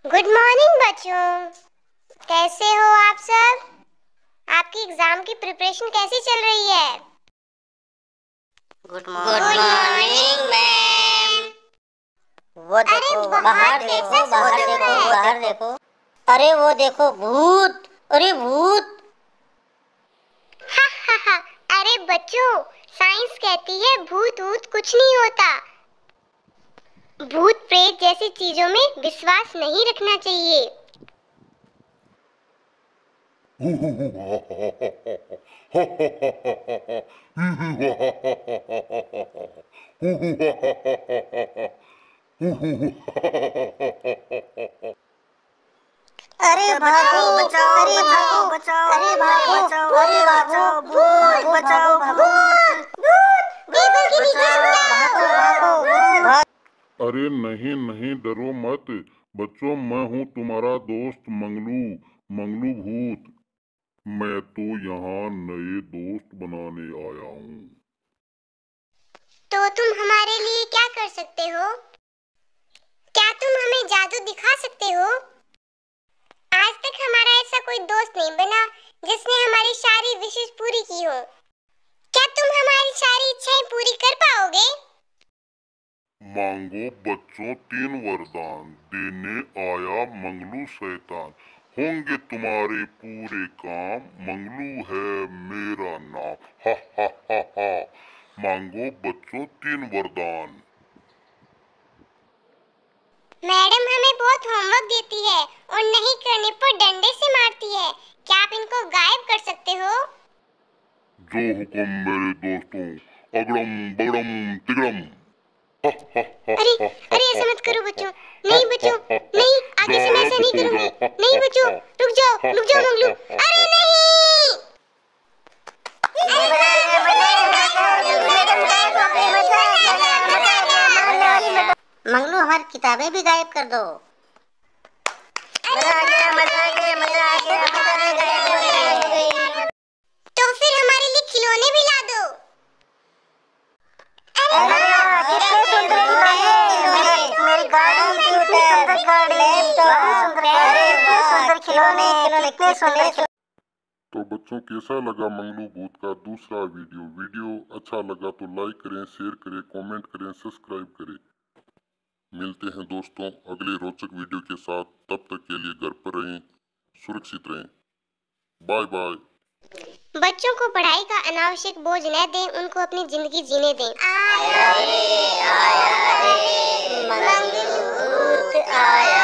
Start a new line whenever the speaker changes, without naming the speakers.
Good morning बच्चों, कैसे हो आप सब? आपकी एग्जाम की प्रिपरेशन कैसी चल रही है?
Good morning ma'am. वो देखो बाहर देखो, बाहर देखो। अरे वो देखो भूत, अरे भूत।
हा, अरे बच्चों, साइंस कहती है भूत वूत कुछ नहीं होता। भूत प्रेत जैसी चीजों में विश्वास नहीं रखना चाहिए।
अरे भागो, बचाओ, अरे भागो, बचाओ, अरे भागो, बचाओ, अरे भागो, भूत बचाओ, भूत,
टेबल के नीचे जाओ।
अरे नहीं नहीं, डरो मत बच्चों, मैं हूँ तुम्हारा दोस्त मंगलू भूत। मैं तो यहाँ नए दोस्त बनाने आया हूँ।
तो तुम हमारे लिए क्या कर सकते हो? क्या तुम हमें जादू दिखा सकते हो? आज तक हमारा ऐसा कोई दोस्त नहीं बना जिसने हमारी सारी विशेष पूरी की हो। क्या तुम हमारी सारी इच्छाएं पूरी कर पाओगे?
मांगो बच्चों, 3 वरदान देने आया मंगलू शैतान। होंगे तुम्हारे पूरे काम, मंगलू है मेरा नाम। हा हा हा हा। मांगो बच्चों 3 वरदान।
मैडम हमें बहुत होमवर्क देती है और नहीं करने पर डंडे से मारती है। क्या आप इनको गायब कर सकते हो?
जो हुक्म मेरे दोस्तों, अगड़म बगड़म तिगड़म।
अरे ऐसा मत करो बच्चों। नहीं बच्चों, नहीं, आगे से मैं ऐसा नहीं करूंगी। नहीं बच्चों, रुक जाओ मंगलू। अरे नहीं।
मंगलू हमारी किताबें भी गायब कर दो।
तो फिर हमारे लिए खिलौने भी ला दो।
तो बच्चों, कैसा लगा मंगलू भूत का दूसरा वीडियो अच्छा लगा तो लाइक करें, शेयर करें, कमेंट करें, सब्सक्राइब करें। मिलते हैं दोस्तों अगले रोचक वीडियो के साथ। तब तक के लिए घर पर रहें, सुरक्षित रहें। Bye bye.
बच्चों को पढ़ाई का अनावश्यक बोझ न दें, उनको अपनी जिंदगी जीने दें।
आया रे, मंगलू भूत आया।